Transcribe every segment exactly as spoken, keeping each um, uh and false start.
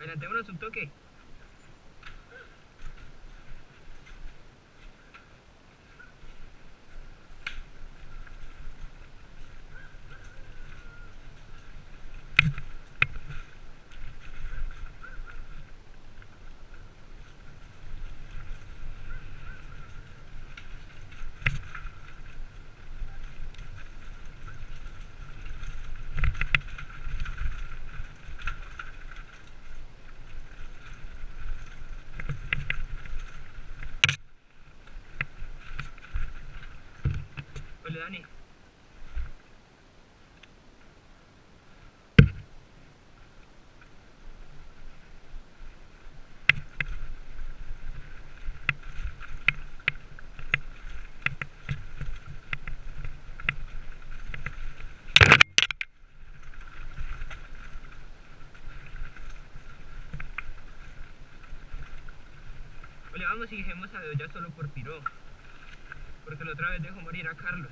Adelantémonos un toque. Ole, Dani. Ole, vamos y dejemos a Dios ya solo por piro. Porque la otra vez dejó morir a Carlos.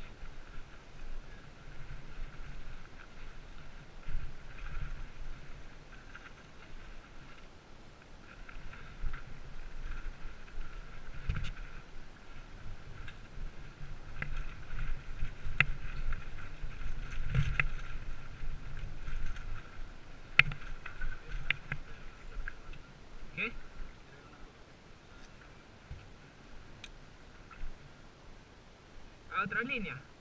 ¿Qué? ¿A otra línea?